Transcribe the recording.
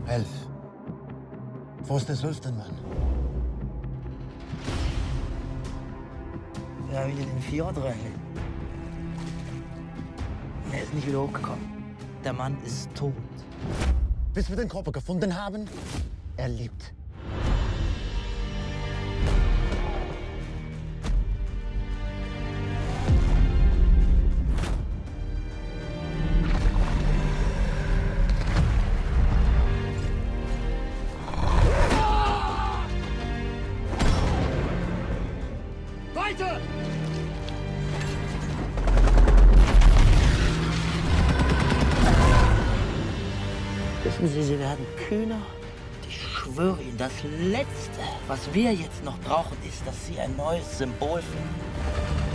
11. Wo ist der 12. Mann? Ja, wieder den Vierer drin. Er ist nicht wieder hochgekommen. Der Mann ist tot. Bis wir den Körper gefunden haben, er lebt. Weiter! Wissen Sie, Sie werden kühner. Ich schwöre Ihnen, das Letzte, was wir jetzt noch brauchen, ist, dass Sie ein neues Symbol finden.